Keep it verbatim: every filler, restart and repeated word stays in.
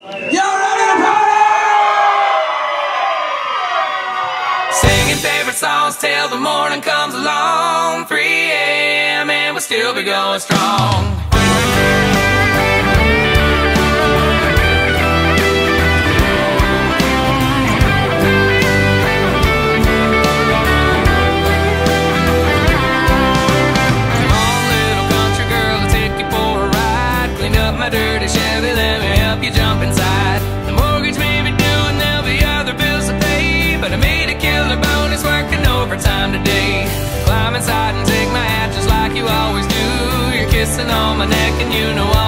Y'all ready to party? Singing favorite songs till the morning comes along. three A M and we'll still be going strong. Dirty Chevy, let me help you jump inside. The mortgage may be due and there'll be other bills to pay, but I made a killer bonus working overtime today. Climb inside and take my hat just like you always do. You're kissing on my neck and you know